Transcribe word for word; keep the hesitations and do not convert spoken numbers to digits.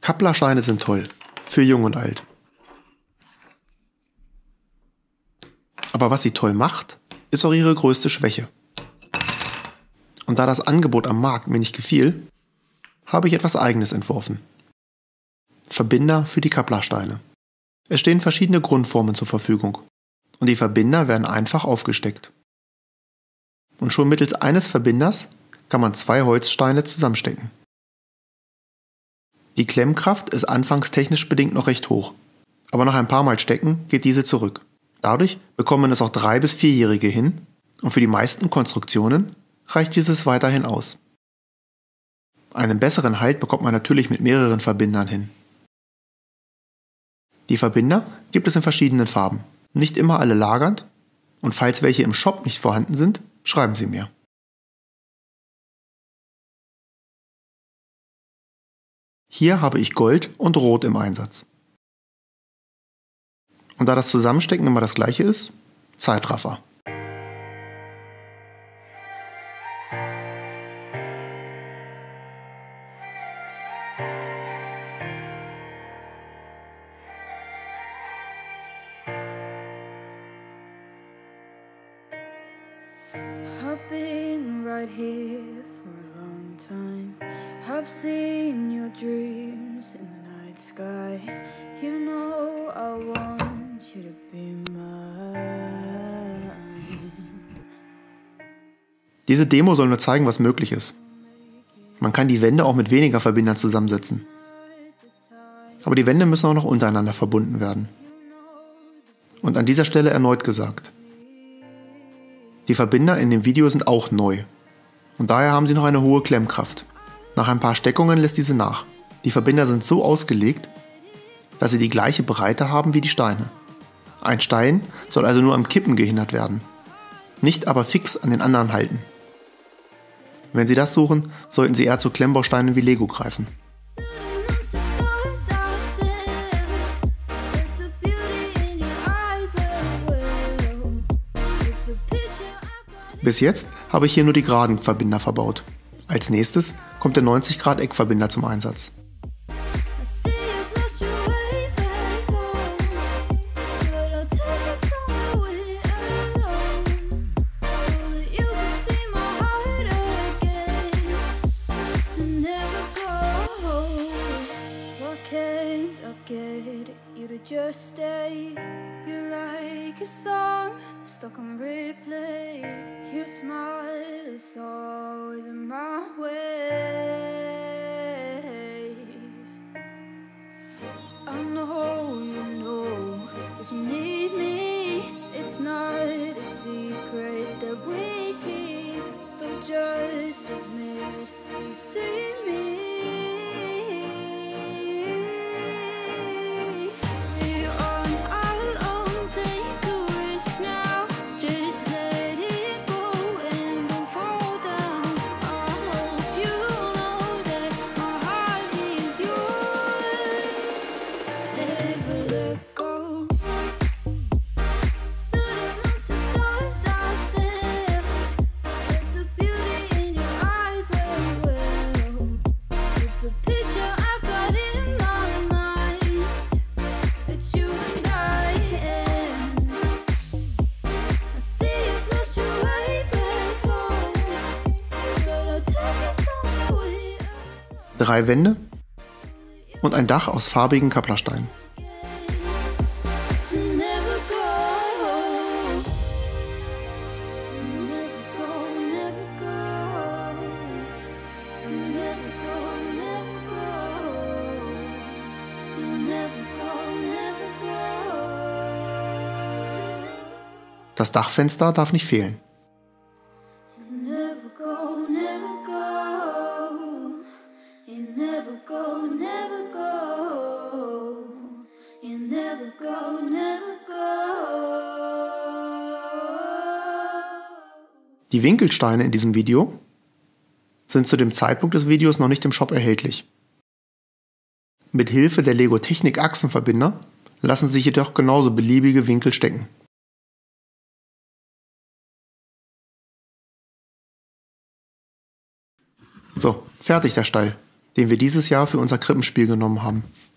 Kapplersteine sind toll, für jung und alt. Aber was sie toll macht, ist auch ihre größte Schwäche. Und da das Angebot am Markt mir nicht gefiel, habe ich etwas Eigenes entworfen. Verbinder für die Kapplersteine. Es stehen verschiedene Grundformen zur Verfügung und die Verbinder werden einfach aufgesteckt. Und schon mittels eines Verbinders kann man zwei Holzsteine zusammenstecken. Die Klemmkraft ist anfangs technisch bedingt noch recht hoch, aber nach ein paar Mal Stecken geht diese zurück. Dadurch bekommen es auch drei- bis vierjährige hin und für die meisten Konstruktionen reicht dieses weiterhin aus. Einen besseren Halt bekommt man natürlich mit mehreren Verbindern hin. Die Verbinder gibt es in verschiedenen Farben, nicht immer alle lagernd, und falls welche im Shop nicht vorhanden sind, schreiben Sie mir. Hier habe ich Gold und Rot im Einsatz. Und da das Zusammenstecken immer das gleiche ist, Zeitraffer. I've been right here for a long time. I've seen your dreams in the night sky. You know I want you to be mine. Diese Demo soll nur zeigen, was möglich ist. Man kann die Wände auch mit weniger Verbindern zusammensetzen. Aber die Wände müssen auch noch untereinander verbunden werden. Und an dieser Stelle erneut gesagt: Die Verbinder in dem Video sind auch neu. Und daher haben sie noch eine hohe Klemmkraft. Nach ein paar Steckungen lässt diese nach. Die Verbinder sind so ausgelegt, dass sie die gleiche Breite haben wie die Steine. Ein Stein soll also nur am Kippen gehindert werden, nicht aber fix an den anderen halten. Wenn Sie das suchen, sollten Sie eher zu Klemmbausteinen wie Lego greifen. Bis jetzt habe ich hier nur die geraden Verbinder verbaut. Als nächstes kommt der neunzig Grad Eckverbinder zum Einsatz. Just stay, you like a song stuck on replay. Your smile is always in my way. I know you know that you need me. It's not a secret that we keep, so just admit you see me. Drei Wände und ein Dach aus farbigen Kapplersteinen. Das Dachfenster darf nicht fehlen. Die Winkelsteine in diesem Video sind zu dem Zeitpunkt des Videos noch nicht im Shop erhältlich. Mit Hilfe der Lego Technik Achsenverbinder lassen sich jedoch genauso beliebige Winkel stecken. So, fertig der Stall. den wir dieses Jahr für unser Krippenspiel genommen haben.